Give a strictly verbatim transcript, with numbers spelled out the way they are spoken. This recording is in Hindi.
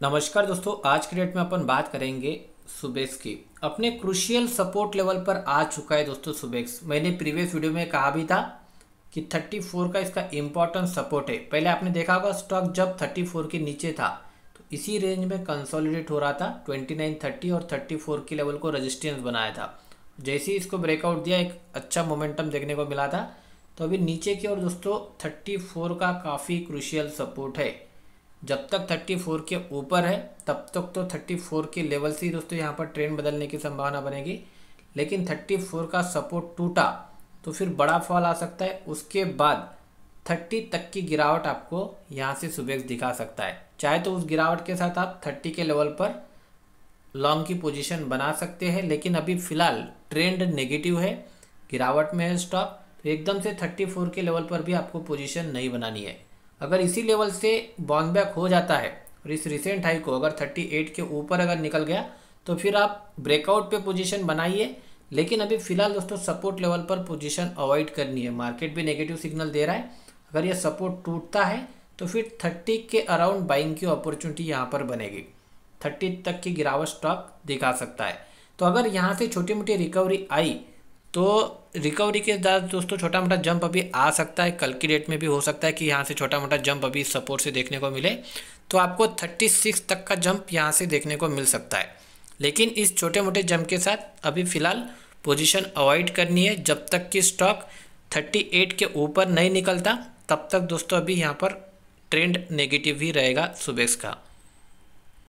नमस्कार दोस्तों, आज के डेट में अपन बात करेंगे सुबेक्स की। अपने क्रूशियल सपोर्ट लेवल पर आ चुका है दोस्तों सुबेक्स। मैंने प्रीवियस वीडियो में कहा भी था कि चौंतीस का इसका इम्पोर्टेंट सपोर्ट है। पहले आपने देखा होगा स्टॉक जब चौंतीस के नीचे था तो इसी रेंज में कंसोलिडेट हो रहा था, उनतीस तीस और चौंतीस के लेवल को रेजिस्टेंस बनाया था। जैसे ही इसको ब्रेकआउट दिया एक अच्छा मोमेंटम देखने को मिला था। तो अभी नीचे की ओर दोस्तों चौंतीस का काफ़ी क्रूशियल सपोर्ट है। जब तक चौंतीस के ऊपर है तब तक तो चौंतीस के लेवल से ही दोस्तों यहाँ पर ट्रेंड बदलने की संभावना बनेगी। लेकिन चौंतीस का सपोर्ट टूटा तो फिर बड़ा फॉल आ सकता है। उसके बाद तीस तक की गिरावट आपको यहाँ से सुबेक्स दिखा सकता है। चाहे तो उस गिरावट के साथ आप तीस के लेवल पर लॉन्ग की पोजीशन बना सकते हैं, लेकिन अभी फिलहाल ट्रेंड नेगेटिव है, गिरावट में है स्टॉक। तो एकदम से चौंतीस के लेवल पर भी आपको पोजीशन नहीं बनानी है। अगर इसी लेवल से बाउंस बैक हो जाता है और इस रिसेंट हाई को अगर अड़तीस के ऊपर अगर निकल गया तो फिर आप ब्रेकआउट पे पोजीशन बनाइए। लेकिन अभी फिलहाल दोस्तों सपोर्ट लेवल पर पोजीशन अवॉइड करनी है। मार्केट भी नेगेटिव सिग्नल दे रहा है। अगर ये सपोर्ट टूटता है तो फिर तीस के अराउंड बाइंग की अपॉर्चुनिटी यहाँ पर बनेगी। तीस तक की गिरावट स्टॉक दिखा सकता है। तो अगर यहाँ से छोटी मोटी रिकवरी आई तो रिकवरी के साथ दोस्तों छोटा मोटा जंप अभी आ सकता है। कल की डेट में भी हो सकता है कि यहाँ से छोटा मोटा जंप अभी सपोर्ट से देखने को मिले, तो आपको छत्तीस तक का जंप यहाँ से देखने को मिल सकता है। लेकिन इस छोटे मोटे जंप के साथ अभी फिलहाल पोजीशन अवॉइड करनी है। जब तक कि स्टॉक अड़तीस के ऊपर नहीं निकलता तब तक दोस्तों अभी यहाँ पर ट्रेंड नेगेटिव ही रहेगा सुबेक्स का।